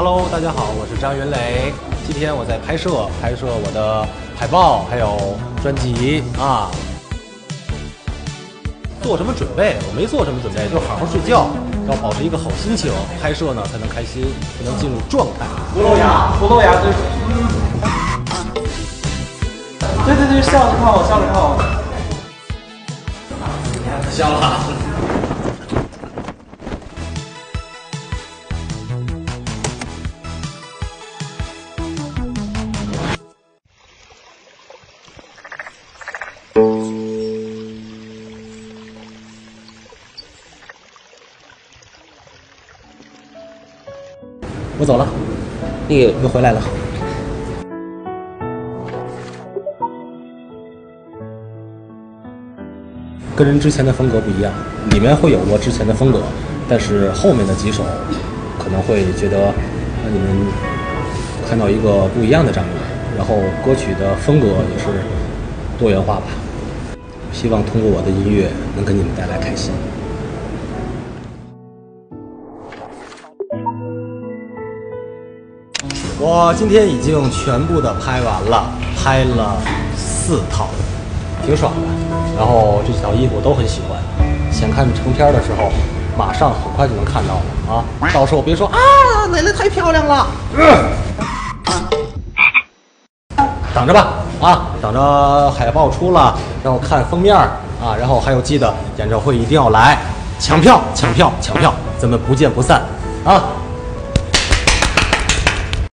Hello， 大家好，我是张云雷。今天我在拍摄我的海报，还有专辑啊。做什么准备？我没做什么准备，就好好睡觉，要保持一个好心情。拍摄呢才能开心，才能进入状态。不露牙，不露牙，对。对，笑着看我，笑着看我。笑了。我走了，那个又回来了。跟人之前的风格不一样，里面会有我之前的风格，但是后面的几首可能会觉得让你们看到一个不一样的张宇，然后歌曲的风格也是多元化吧。希望通过我的音乐能给你们带来开心。我今天已经全部的拍完了，拍了4套，挺爽的。然后这几套衣服我都很喜欢，想看成片的时候，马上很快就能看到了啊！到时候别说啊，蕾蕾太漂亮了，等着吧啊，等着海报出了，然后看封面啊，然后还有记得演唱会一定要来，抢票，抢票，抢票，咱们不见不散啊！